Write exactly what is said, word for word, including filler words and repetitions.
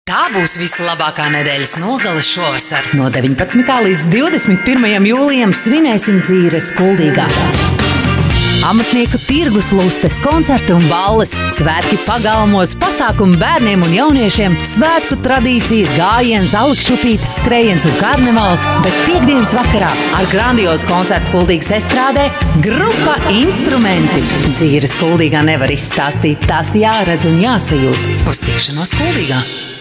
Tā būs vislabākā nedēļas nogale šovasar. No deviņpadsmitā līdz divdesmit pirmajam jūlijam svinēsim dzīves Kuldīgā. Amatnieku tirgus lustes, koncerti un balles, svētki pagalmos, pasākumi bērniem un jauniešiem, svētku tradīcijas, gājiens, alikšupītes, skrējiens un karnevāls, bet piekdienas vakarā ar grandiozu koncertu Kuldīgas estrādē grupa Instrumenti. Dzīves Kuldīgā nevar izstāstīt, tās jāredz un jāsajūt. Uz tikšanos Kuldīgā!